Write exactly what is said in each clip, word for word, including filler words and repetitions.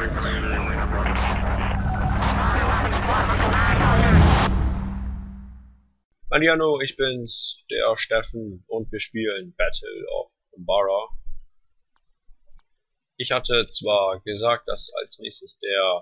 Hallihallo, ich bin's, der Steffen, und wir spielen Battle of Umbara. Ich hatte zwar gesagt, dass als nächstes der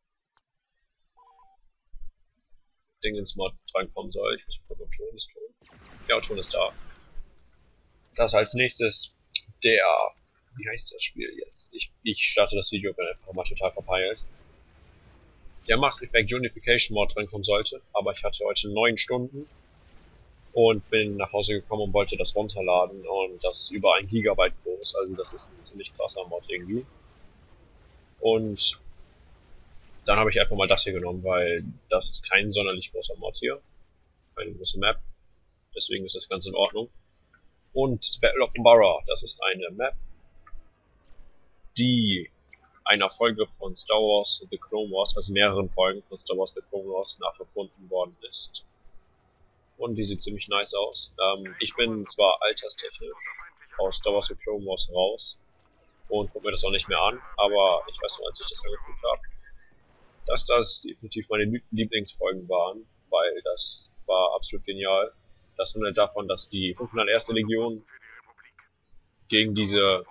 Dingensmod drankommen soll. Ich weiß nicht, ob Ton ist. Ton. Ja, Ton ist da. Dass als nächstes der, wie heißt das Spiel jetzt? Ich, ich starte das Video, bin einfach mal total verpeilt. Der Mass Effect Unification Mod drankommen sollte, aber ich hatte heute neun Stunden. Und bin nach Hause gekommen und wollte das runterladen, und das ist über ein Gigabyte groß, also das ist ein ziemlich krasser Mod irgendwie. Und dann habe ich einfach mal das hier genommen, weil das ist kein sonderlich großer Mod hier, keine große Map, deswegen ist das ganz in Ordnung. Und Battle of Umbara, das ist eine Map, die einer Folge von Star Wars The Clone Wars, also mehreren Folgen von Star Wars The Clone Wars nachempfunden worden ist. Und die sieht ziemlich nice aus. Ähm, ich bin zwar alterstechnisch aus Star Wars The Clone Wars raus und gucke mir das auch nicht mehr an, aber ich weiß noch, als ich das angeguckt habe, dass das definitiv meine Lieblingsfolgen waren, weil das war absolut genial. Das handelt davon, dass die fünfhunderterste Legion gegen diese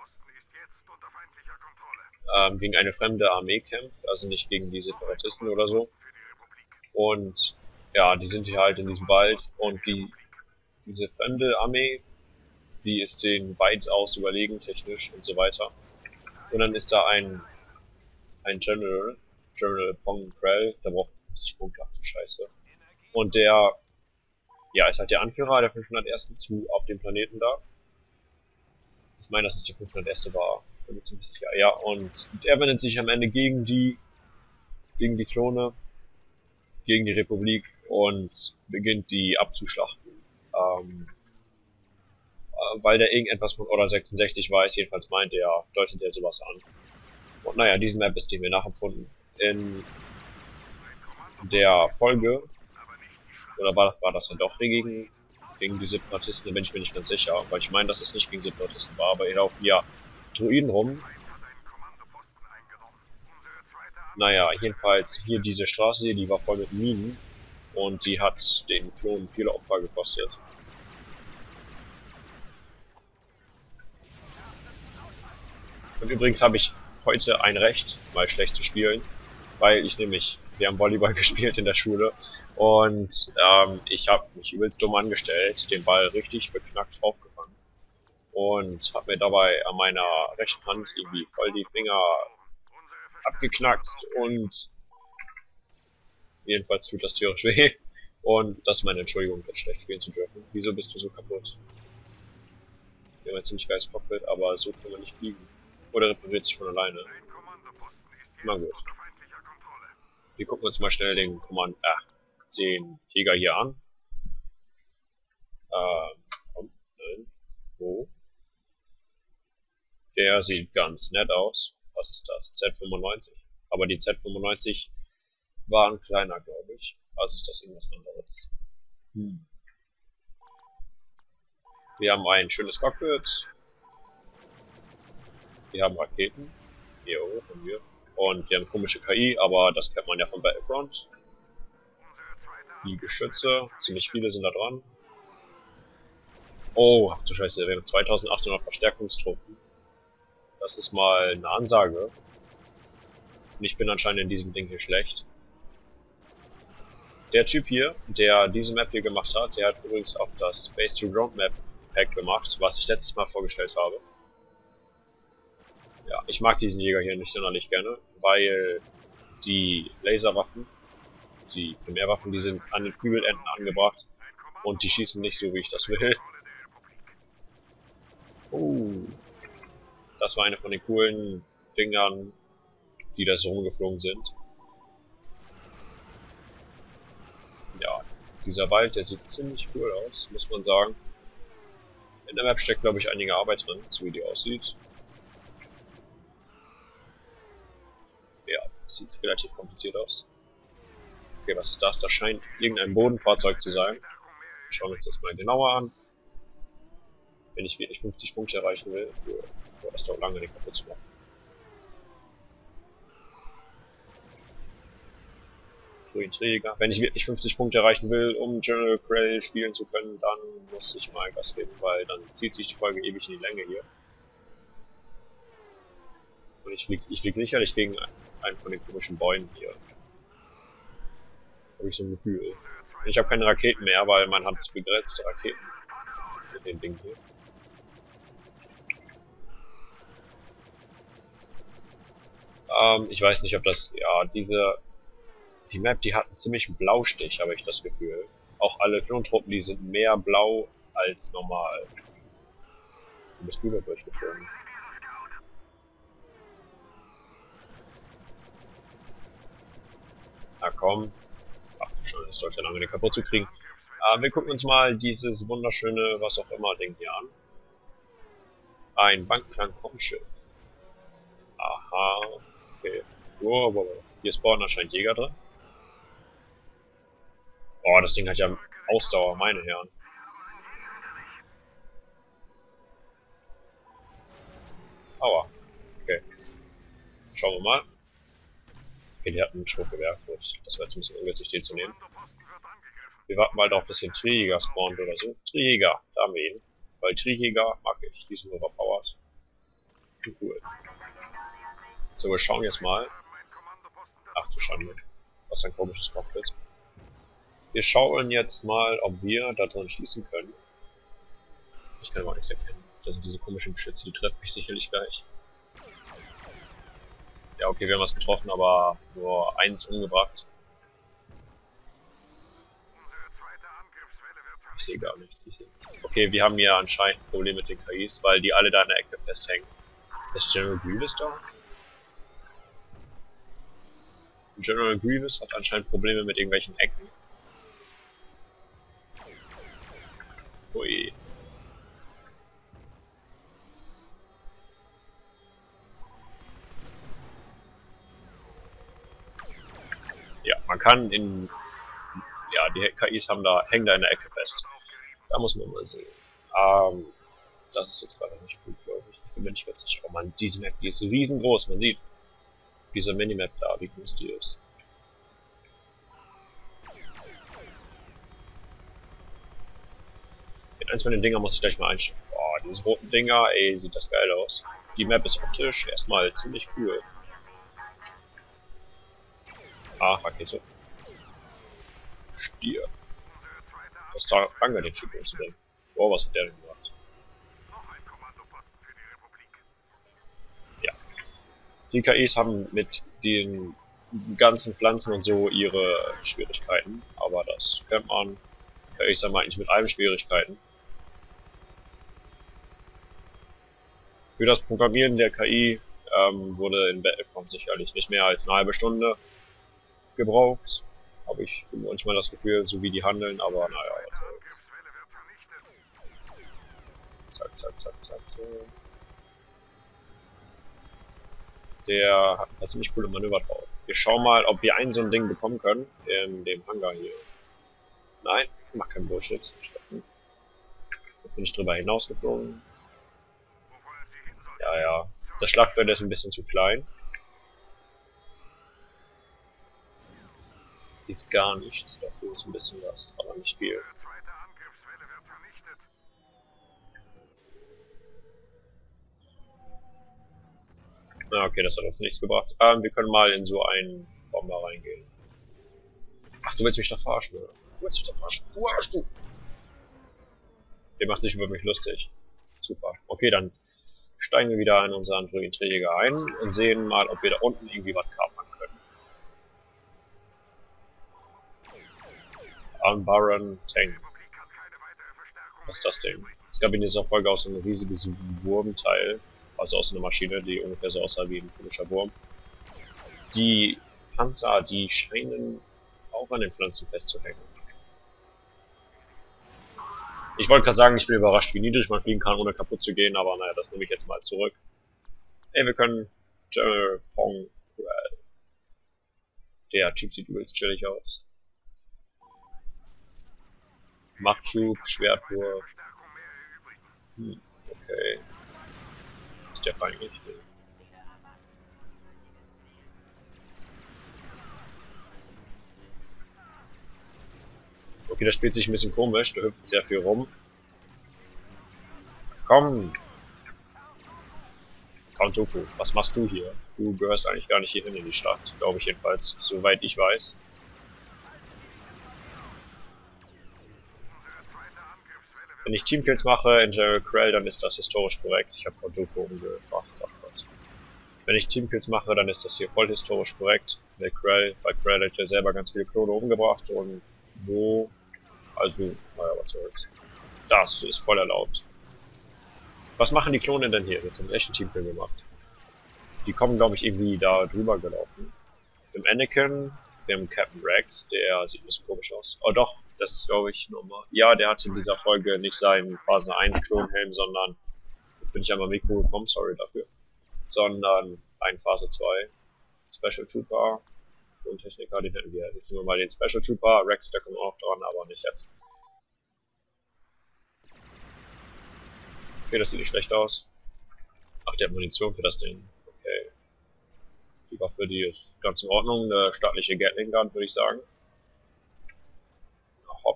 ähm, gegen eine fremde Armee kämpft, also nicht gegen die Separatisten oder so. Und ja, die sind hier halt in diesem Wald, und die diese fremde Armee, die ist denen weitaus überlegen, technisch und so weiter. Und dann ist da ein ein General, General Pong Krell, der braucht fünfzig Punkte, ach du Scheiße. Und der, ja, ist halt der Anführer der fünfhundertersten zu auf dem Planeten da. Ich meine, dass es der fünfhunderterste war, bin mir ziemlich sicher. Ja, und er wendet sich am Ende gegen die, gegen die Klone, gegen die Republik, und beginnt die abzuschlachten. Ähm, weil der irgendetwas von Order sechsundsechzig weiß, jedenfalls meint er, deutet er sowas an. Und naja, diese Map ist die mir nachempfunden. In der Folge, oder war, war das dann doch gegen, gegen die Separatisten, da bin ich mir nicht ganz sicher, weil ich meine, dass es nicht gegen Separatisten war, aber hier laufen ja Druiden rum. Naja, jedenfalls hier diese Straße, die war voll mit Minen, und die hat den Klonen viele Opfer gekostet. Und übrigens habe ich heute ein Recht, mal schlecht zu spielen, weil ich nämlich, wir haben Volleyball gespielt in der Schule, und ähm, ich habe mich übelst dumm angestellt, den Ball richtig beknackt aufgefangen und habe mir dabei an meiner rechten Hand irgendwie voll die Finger abgeknackst, und jedenfalls tut das tierisch weh, und das ist meine Entschuldigung, jetzt schlecht spielen zu dürfen. Wieso bist du so kaputt? Wir haben ein ziemlich geiles Cockpit, aber so kann man nicht fliegen. Oder repariert sich von alleine. Na gut. Wir gucken uns mal schnell den Kommand, äh, den Jäger hier an. Ähm, komm, nein. Wo? Der sieht ganz nett aus. Was ist das? Z fünfundneunzig. Aber die Z fünfundneunzig waren kleiner, glaube ich. Also ist das irgendwas anderes. Hm. Wir haben ein schönes Cockpit. Wir haben Raketen. Hier haben wir. Und wir haben komische K I, aber das kennt man ja von Battlefront. Die Geschütze, ziemlich viele sind da dran. Oh, ach du Scheiße, wir haben zweitausendachthundert Verstärkungstruppen. Das ist mal eine Ansage. Und ich bin anscheinend in diesem Ding hier schlecht. Der Typ hier, der diese Map hier gemacht hat, der hat übrigens auch das Space to Ground Map Pack gemacht, was ich letztes Mal vorgestellt habe. Ja, ich mag diesen Jäger hier nicht sonderlich gerne, weil die Laserwaffen, die Primärwaffen, die sind an den Flügelenden angebracht, und die schießen nicht so, wie ich das will. Oh, das war eine von den coolen Dingern, die da so rumgeflogen sind. Ja, dieser Wald, der sieht ziemlich cool aus, muss man sagen. In der Map steckt, glaube ich, einige Arbeit drin, so wie die aussieht. Ja, sieht relativ kompliziert aus. Okay, was ist das? Das scheint irgendein Bodenfahrzeug zu sein. Schauen wir uns das mal genauer an. Wenn ich wirklich fünfzig Punkte erreichen will, für, für das dauert lange, den kaputt zu machen. Android-Träger. Wenn ich wirklich fünfzig Punkte erreichen will, um General Krell spielen zu können, dann muss ich mal Gas geben, weil dann zieht sich die Folge ewig in die Länge hier. Und ich flieg, ich flieg sicherlich gegen einen von den komischen Bäumen hier. Habe ich so ein Gefühl. Ich habe keine Raketen mehr, weil man hat begrenzte Raketen mit dem Ding hier. Ähm, ich weiß nicht, ob das, ja, diese, die Map, die hat einen ziemlichen Blaustich, habe ich das Gefühl. Auch alle Klontruppen, die sind mehr blau als normal. Wie bist du da durchgeflogen? Na komm. Ach du Scheiße, das dauert ja lange, den kaputt zu kriegen. Äh, wir gucken uns mal dieses wunderschöne, was auch immer, Ding hier an. Ein Bankenklang-Raumschiff. Aha, okay. Wow, wow, wow. Hier spawnen anscheinend Jäger drin. Oh, das Ding hat ja Ausdauer, meine Herren. Aua. Okay. Schauen wir mal. Okay, die hatten ein Schrotgewehr. Gut, das wäre jetzt ein bisschen ungünstig, den zu nehmen. Wir warten mal darauf, dass hier ein Trijäger spawnt oder so. Trijäger, da haben wir ihn. Weil Trijäger mag ich. Die sind overpowered. Cool. So, wir schauen jetzt mal. Ach du Schande. Was ein komisches Cockpit. Wir schauen jetzt mal, ob wir da drin schließen können. Ich kann aber nichts erkennen. Das sind diese komischen Geschütze, die treffen mich sicherlich gleich. Ja, okay, wir haben was getroffen, aber nur eins umgebracht. Ich sehe gar nichts, ich sehe nichts. Okay, wir haben hier anscheinend ein Problem mit den K Is, weil die alle da in der Ecke festhängen. Ist das General Grievous da? General Grievous hat anscheinend Probleme mit irgendwelchen Ecken. Ui. Ja, man kann in... Ja, die K Is haben da, hängen da in der Ecke fest. Da muss man mal sehen. Ähm, das ist jetzt gerade nicht gut, glaube ich. Ich bin mir nicht ganz sicher. Oh man, diese Map, die ist riesengroß. Man sieht diese Minimap da, wie groß die ist. In eins von den Dinger muss ich gleich mal einstellen. Boah, diese roten Dinger, ey, sieht das geil aus. Die Map ist optisch erstmal ziemlich cool. Ah, Rakete. Stier. Was da lange den Typ umzubringen. Boah, was hat der denn gemacht? Ja. Die K Is haben mit den ganzen Pflanzen und so ihre Schwierigkeiten, aber das kennt man. K Is haben eigentlich mit allem Schwierigkeiten. Für das Programmieren der K I ähm, wurde in Battlefront sicherlich nicht mehr als eine halbe Stunde gebraucht. Habe ich manchmal das Gefühl, so wie die handeln, aber naja, was soll's. Zack, zack, zack, zack, zack. Der hat ein paar ziemlich coole Manöver drauf. Wir schauen mal, ob wir ein so ein Ding bekommen können in dem Hangar hier. Nein, mach keinen Bullshit. Da bin ich drüber hinausgeflogen. Ja, ja. Das Schlachtfeld ist ein bisschen zu klein. Ist gar nichts, dafür ist ein bisschen was, aber nicht viel. Na, okay, das hat uns nichts gebracht. Ähm, wir können mal in so einen Bomber reingehen. Ach, du willst mich doch verarschen, oder? Du willst mich doch verarschen. Du Arsch, du! Der macht sich über mich lustig. Super. Okay, dann steigen wir wieder in unseren Träger ein und sehen mal, ob wir da unten irgendwie was kapern können. Baron Tank. Was ist das Ding? Es gab in dieser Folge auch so ein riesiges Wurmteil, also aus einer Maschine, die ungefähr so aussah wie ein komischer Wurm. Die Panzer, die scheinen auch an den Pflanzen festzuhängen. Ich wollte gerade sagen, ich bin überrascht, wie niedrig man fliegen kann, ohne kaputt zu gehen, aber naja, das nehme ich jetzt mal zurück. Ey, wir können General Pong. Der Typ sieht übelst chillig aus. Machtschub, Schwertwurf. Hm, okay. Ist der feindlich? Okay, das spielt sich ein bisschen komisch, der hüpft sehr viel rum. Komm! Count Dooku, was machst du hier? Du gehörst eigentlich gar nicht hierhin in die Stadt, glaube ich jedenfalls, soweit ich weiß. Wenn ich Teamkills mache in General Krell, dann ist das historisch korrekt. Ich habe Count Dooku umgebracht. Oh Gott. Wenn ich Teamkills mache, dann ist das hier voll historisch korrekt. Der Krell, bei Krell hat ja selber ganz viele Klone umgebracht und so, also, naja, was soll's. Das ist voll erlaubt. Was machen die Klone denn hier? Jetzt haben wir echt einen Teamkill gemacht. Die kommen, glaube ich, irgendwie da drüber gelaufen. Im Anakin, wir haben Captain Rex, der sieht ein bisschen komisch aus. Oh doch, das ist, glaube ich, nochmal. Ja, der hatte in dieser Folge nicht seinen Phase eins Klonhelm, sondern, jetzt bin ich einmal Mikro gekommen, sorry dafür, sondern ein Phase zwei Special Trooper und Techniker, den hätten wir. Jetzt nehmen wir mal den Special Trooper, Rex, der kommt auch dran, aber nicht jetzt. Okay, das sieht nicht schlecht aus. Ach, der hat Munition für das Ding. Okay. Die Waffe, die ist ganz in Ordnung. Eine staatliche Gatling Gun, würde ich sagen. Hopp.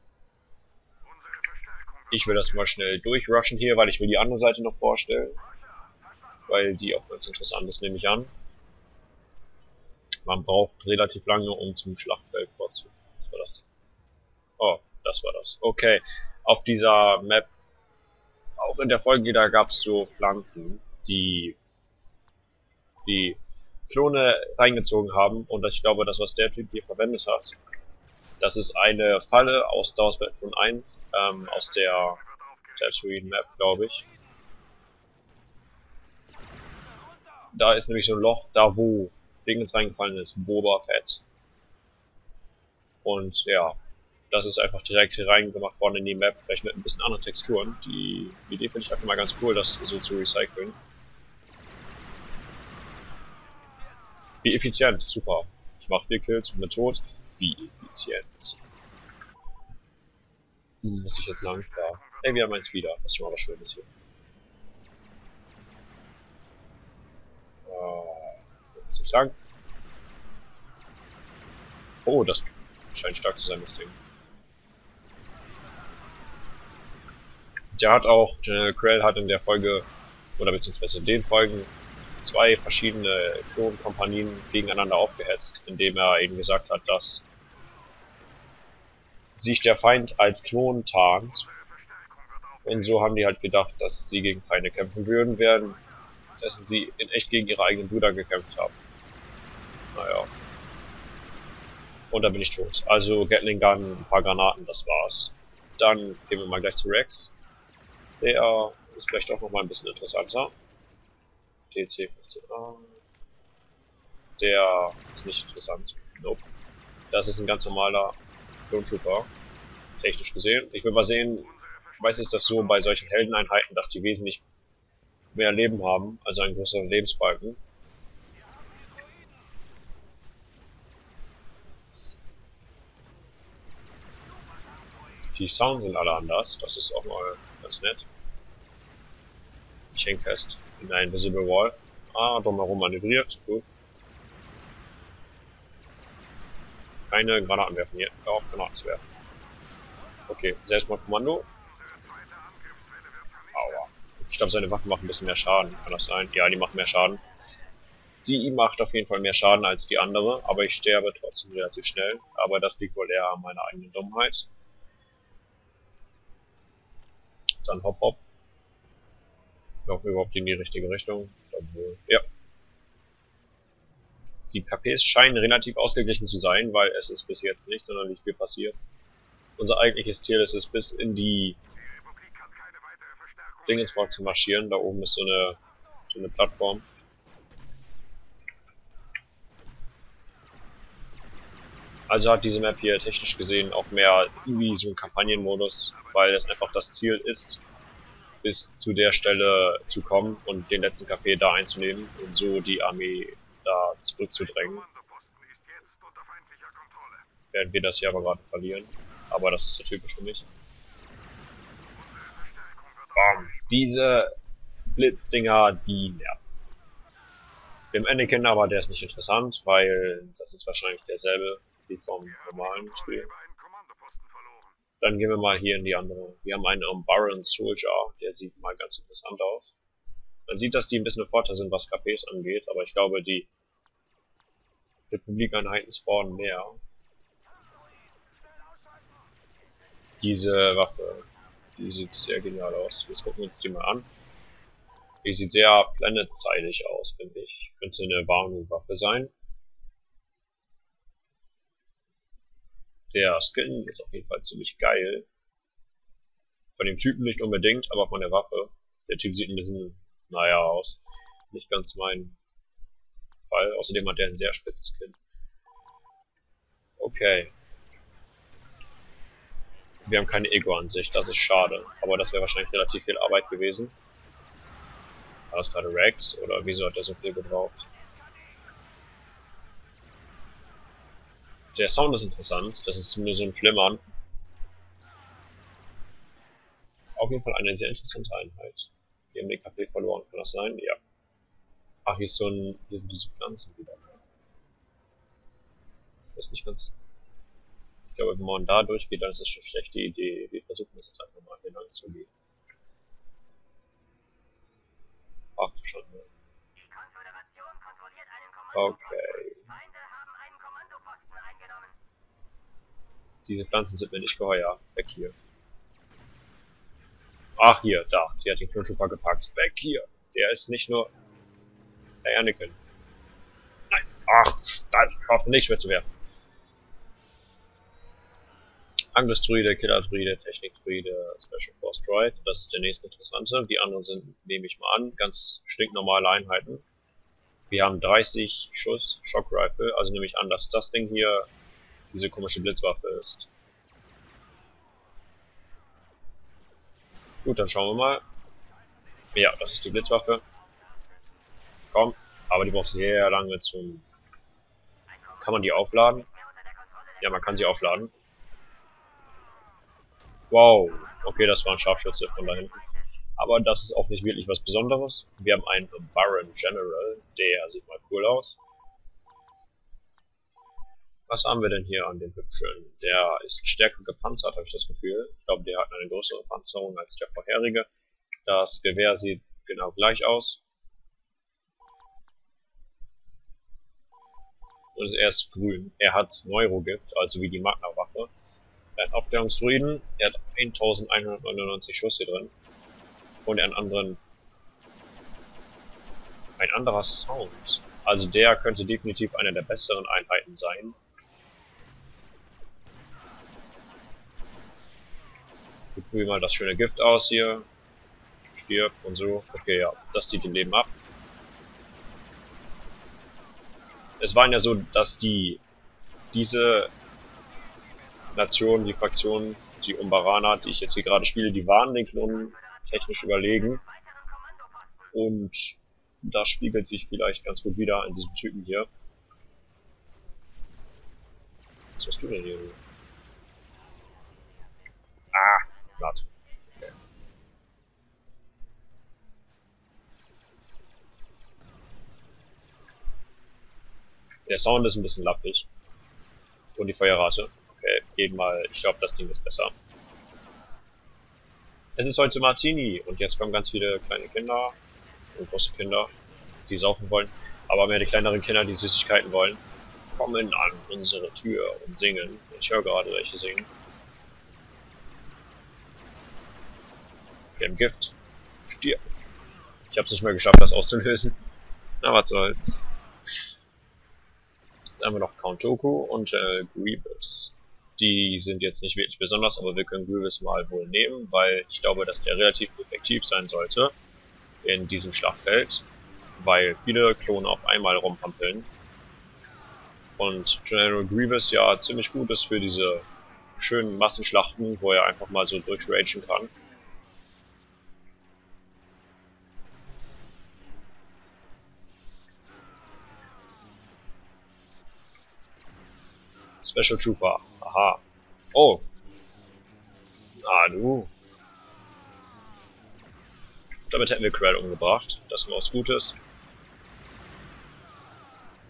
Ich will das mal schnell durchrushen hier, weil ich will die andere Seite noch vorstellen. Weil die auch ganz interessant ist, nehme ich an. Man braucht relativ lange, um zum Schlachtfeld vorzudringen. Was war das? Oh, das war das. Okay. Auf dieser Map, auch in der Folge, da gab es so Pflanzen, die die Klone reingezogen haben, und ich glaube, das, was der Typ hier verwendet hat, das ist eine Falle aus Star Wars Battlefront eins, ähm, aus der Tatooine Map, glaube ich. Da ist nämlich so ein Loch, da wo Dingens reingefallen ist, Boba Fett. Und ja, das ist einfach direkt hier reingemacht worden in die Map, vielleicht mit ein bisschen anderen Texturen. Die Idee finde ich einfach mal ganz cool, das so zu recyceln. Wie effizient, super. Ich mache vier Kills und bin tot. Wie effizient. Hm, muss ich jetzt lang? Ja. Ey, wir haben eins wieder. Das ist schon mal was Schönes hier. Äh, was soll ich sagen? Oh, das scheint stark zu sein, das Ding. Der hat auch, General Krell hat in der Folge, oder beziehungsweise in den Folgen, zwei verschiedene Klonkompanien gegeneinander aufgehetzt, indem er eben gesagt hat, dass sich der Feind als Klon tarnt. Und so haben die halt gedacht, dass sie gegen Feinde kämpfen würden, während dessen sie in echt gegen ihre eigenen Brüder gekämpft haben. Naja. Und da bin ich tot. Also Gatling Gun, ein paar Granaten, das war's. Dann gehen wir mal gleich zu Rex. Der ist vielleicht auch noch mal ein bisschen interessanter. D C fünfzehn A. Der ist nicht interessant. Nope. Das ist ein ganz normaler Clone Trooper. Technisch gesehen. Ich will mal sehen, weiß ist das so bei solchen Heldeneinheiten, dass die wesentlich mehr Leben haben, also einen größeren Lebensbalken. Die Sounds sind alle anders, das ist auch mal ganz nett. Chain fest in der Invisible Wall. Ah, drumherum manövriert, gut. Keine Granaten werfen hier, auf Granaten zu werfen. Okay, Selbstmordkommando. Aua. Ich glaube, seine Waffen machen ein bisschen mehr Schaden, kann das sein? Ja, die machen mehr Schaden. Die macht auf jeden Fall mehr Schaden als die andere, aber ich sterbe trotzdem relativ schnell. Aber das liegt wohl eher an meiner eigenen Dummheit. Dann hopp hopp. Laufen wir überhaupt in die richtige Richtung? Ich glaube wohl. Ja. Die K Ps scheinen relativ ausgeglichen zu sein, weil es ist bis jetzt nicht sonderlich viel passiert. Unser eigentliches Ziel ist es, bis in die Dingensburg zu marschieren. Da oben ist so eine, so eine Plattform. Also hat diese Map hier technisch gesehen auch mehr irgendwie so einen Kampagnenmodus, weil es einfach das Ziel ist, bis zu der Stelle zu kommen und den letzten K P da einzunehmen und so die Armee da zurückzudrängen. Werden wir das hier aber gerade verlieren. Aber das ist so typisch für mich. Bam. Diese Blitzdinger, die nerven. Dem Anakin aber, der ist nicht interessant, weil das ist wahrscheinlich derselbe wie vom normalen Spiel. Dann gehen wir mal hier in die andere. Wir haben einen Umbaran Soldier, der sieht mal ganz interessant aus. Man sieht, dass die ein bisschen im Vorteil sind, was K Ps angeht, aber ich glaube, die Republik-Einheiten spawnen mehr. Diese Waffe, die sieht sehr genial aus. Jetzt gucken wir uns die mal an. Die sieht sehr planet-zeitig aus, finde ich. Könnte eine Warnung-Waffe sein. Der Skin ist auf jeden Fall ziemlich geil. Von dem Typen nicht unbedingt, aber von der Waffe. Der Typ sieht ein bisschen, naja, aus. Nicht ganz mein Fall. Außerdem hat er ein sehr spitzes Kinn. Okay. Wir haben keine Ego-Ansicht, das ist schade. Aber das wäre wahrscheinlich relativ viel Arbeit gewesen. War das gerade Rex oder wieso hat er so viel gebraucht? Der Sound ist interessant, das ist nur so ein Flimmern. Auf jeden Fall eine sehr interessante Einheit. Wir haben den K P verloren, kann das sein? Ja. Ach, hier ist so ein, hier sind diese Pflanzen wieder. Das ist nicht ganz... Ich glaube, wenn man da durchgeht, dann ist das schon eine schlechte Idee. Wir versuchen das jetzt einfach mal hier lang zu gehen. Ach du Schande. Okay. Diese Pflanzen sind mir nicht geheuer. Weg hier. Ach hier, da. Sie hat den Klonschupper gepackt. Weg hier. Der ist nicht nur... Der Anakin. Nein. Ach, ich hoffe nicht mehr zu werfen. Angriffsdruide, Killer-Druide, Technik-Druide, Special Force Droid. Das ist der nächste interessante. Die anderen sind, nehme ich mal an, ganz stinknormale Einheiten. Wir haben dreißig Schuss Shock Rifle, also nehme ich an, dass das Ding hier diese komische Blitzwaffe ist. Gut, dann schauen wir mal. Ja, das ist die Blitzwaffe. Komm, aber die braucht sehr lange zum... Kann man die aufladen? Ja, man kann sie aufladen. Wow, okay, das war ein Scharfschütze von da hinten. Aber das ist auch nicht wirklich was Besonderes. Wir haben einen Baron General, der sieht mal cool aus. Was haben wir denn hier an dem Hübschen? Der ist stärker gepanzert, habe ich das Gefühl. Ich glaube, der hat eine größere Panzerung als der vorherige. Das Gewehr sieht genau gleich aus. Und er ist grün. Er hat Neurogift, also wie die Magna-Waffe. Er hat Aufklärungsdruiden, er hat eintausendeinhundertneunundneunzig Schuss hier drin. Und einen anderen... Ein anderer Sound. Also der könnte definitiv einer der besseren Einheiten sein. Wir probieren mal das schöne Gift aus hier. Stirb und so. Okay, ja, das zieht den Leben ab. Es war ja so, dass die... Diese... Nationen, die Fraktionen, die Umbaraner, die ich jetzt hier gerade spiele, die waren den Klonen technisch überlegen. Und das spiegelt sich vielleicht ganz gut wieder in diesem Typen hier. Was machst du denn hier? Ah, glatt. Okay. Der Sound ist ein bisschen lappig. Und die Feuerrate. Okay, eben mal, ich glaube, das Ding ist besser. Es ist heute Martini und jetzt kommen ganz viele kleine Kinder und große Kinder, die saufen wollen, aber mehr die kleineren Kinder, die Süßigkeiten wollen, kommen an unsere Tür und singen. Ich höre gerade welche singen. Wir haben Gift. Stirb. Ich habe es nicht mehr geschafft, das auszulösen. Na, was soll's. Dann haben wir noch Count Dooku und äh, Grievous. Die sind jetzt nicht wirklich besonders, aber wir können Grievous mal wohl nehmen, weil ich glaube, dass der relativ effektiv sein sollte in diesem Schlachtfeld, weil viele Klone auf einmal rumpampeln. Und General Grievous ja ziemlich gut ist für diese schönen Massenschlachten, wo er einfach mal so durchragen kann. Special Trooper. Aha. Oh. Ah, du. Damit hätten wir Krell umgebracht. Das war was Gutes.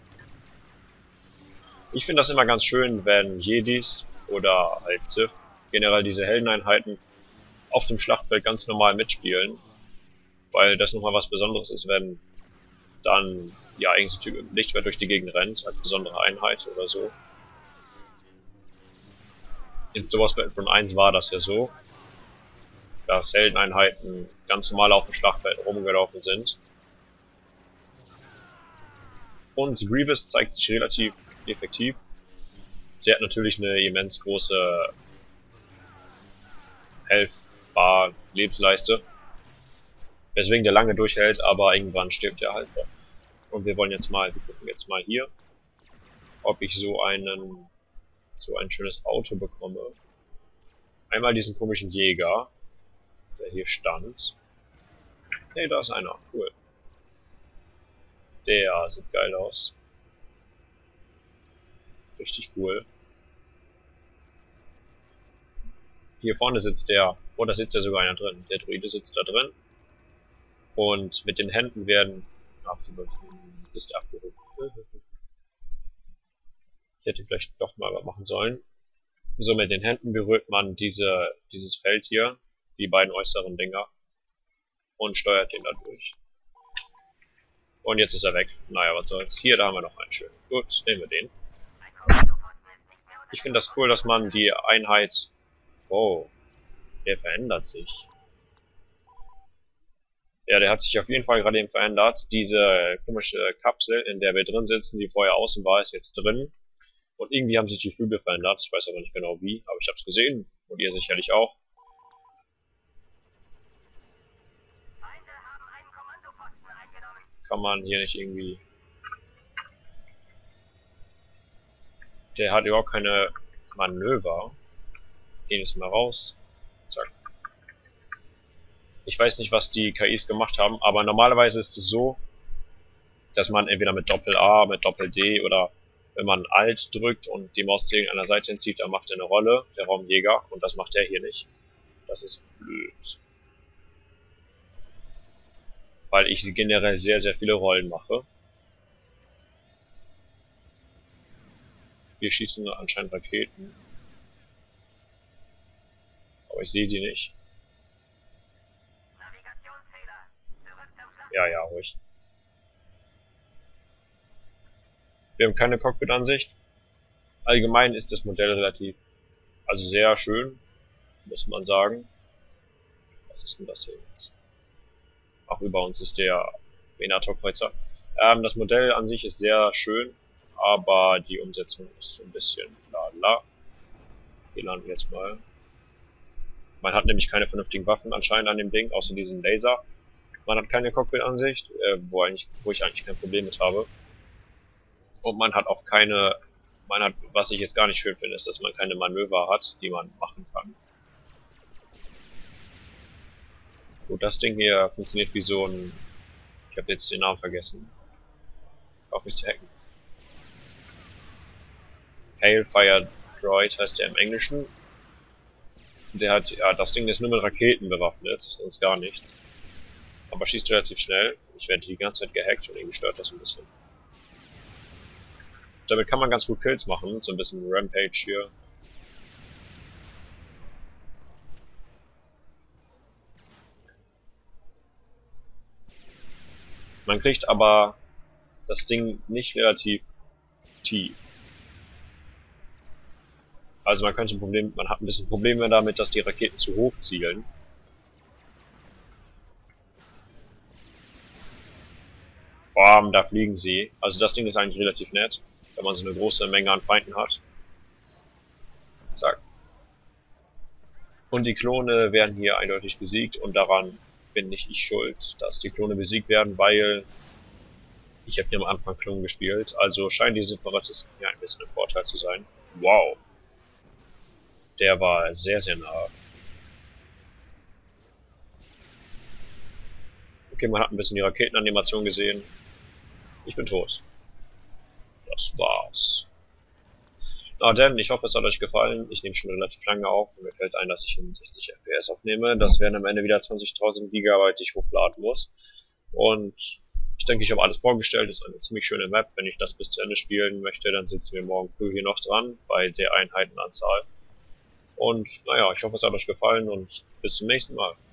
Ich finde das immer ganz schön, wenn Jedis oder halt Sith generell diese Heldeneinheiten auf dem Schlachtfeld ganz normal mitspielen, weil das nochmal was Besonderes ist, wenn dann ja eigentlich so Typ Lichtschwert durch die Gegend rennt, als besondere Einheit oder so. In Star Wars Battlefront eins war das ja so, dass Heldeneinheiten ganz normal auf dem Schlachtfeld rumgelaufen sind. Und Grievous zeigt sich relativ effektiv. Der hat natürlich eine immens große Health Bar Lebensleiste, weswegen der lange durchhält, aber irgendwann stirbt er halt doch. Und wir wollen jetzt mal, wir gucken jetzt mal hier, ob ich so einen, so ein schönes Auto bekomme. Einmal diesen komischen Jäger, der hier stand. Ne, da ist einer, cool. Der sieht geil aus. Richtig cool. Hier vorne sitzt der, oh, da sitzt ja sogar einer drin. Der Druide sitzt da drin. Und mit den Händen werden, ach, die ist abgerückt. Ich hätte vielleicht doch mal was machen sollen. So, mit den Händen berührt man diese, dieses Feld hier, die beiden äußeren Dinger, und steuert den dadurch. Und jetzt ist er weg. Naja, was soll's. Hier, da haben wir noch einen schönen. Gut, nehmen wir den. Ich finde das cool, dass man die Einheit... Oh, der verändert sich. Ja, der hat sich auf jeden Fall gerade eben verändert. Diese komische Kapsel, in der wir drin sitzen, die vorher außen war, ist jetzt drin. Und irgendwie haben sich die Flügel verändert. Ich weiß aber nicht genau wie, aber ich habe es gesehen. Und ihr sicherlich auch. Kann man hier nicht irgendwie... Der hat überhaupt keine Manöver. Gehen jetzt mal raus. Zack. Ich weiß nicht, was die K Is gemacht haben, aber normalerweise ist es so, dass man entweder mit Doppel A, mit Doppel D oder wenn man Alt drückt und die Maus zu irgendeiner Seite hinzieht, dann macht er eine Rolle, der Raumjäger, und das macht er hier nicht. Das ist blöd. Weil ich generell sehr, sehr viele Rollen mache. Wir schießen anscheinend Raketen. Aber ich sehe die nicht. Ja, ja, ruhig. Wir haben keine Cockpit-Ansicht. Allgemein ist das Modell relativ, also sehr schön, muss man sagen. Was ist denn das hier jetzt? Ach, über uns ist der Venator-Kreuzer. Ähm, das Modell an sich ist sehr schön, aber die Umsetzung ist so ein bisschen lala. Hier landen wir jetzt mal. Man hat nämlich keine vernünftigen Waffen anscheinend an dem Ding, außer diesen Laser. Man hat keine Cockpit-Ansicht, äh, wo, eigentlich, wo ich eigentlich kein Problem mit habe. Und man hat auch keine, man hat, was ich jetzt gar nicht schön finde, ist, dass man keine Manöver hat, die man machen kann. Gut, das Ding hier funktioniert wie so ein, ich habe jetzt den Namen vergessen. Auch nicht zu hacken. Hailfire Droid heißt der im Englischen. Der hat, ja, das Ding ist nur mit Raketen bewaffnet, sonst gar nichts. Aber schießt relativ schnell. Ich werde die ganze Zeit gehackt und irgendwie stört das ein bisschen. Damit kann man ganz gut Kills machen, so ein bisschen Rampage hier. Man kriegt aber das Ding nicht relativ tief. Also man könnte ein Problem, man hat ein bisschen Probleme damit, dass die Raketen zu hoch zielen. Bam, da fliegen sie. Also das Ding ist eigentlich relativ nett, wenn man so eine große Menge an Feinden hat. Zack. Und die Klone werden hier eindeutig besiegt und daran bin nicht ich schuld, dass die Klone besiegt werden, weil ich habe hier am Anfang Klonen gespielt, also scheinen die Separatisten hier ein bisschen im Vorteil zu sein. Wow. Der war sehr, sehr nah. Okay, man hat ein bisschen die Raketenanimation gesehen. Ich bin tot. Das war's. Na denn, ich hoffe, es hat euch gefallen. Ich nehme schon relativ lange auf und mir fällt ein, dass ich in sechzig F P S aufnehme. Das wären am Ende wieder zwanzigtausend Gigabyte, die ich hochladen muss. Und ich denke, ich habe alles vorgestellt. Das ist eine ziemlich schöne Map. Wenn ich das bis zu Ende spielen möchte, dann sitzen wir morgen früh hier noch dran bei der Einheitenanzahl. Und naja, ich hoffe, es hat euch gefallen und bis zum nächsten Mal.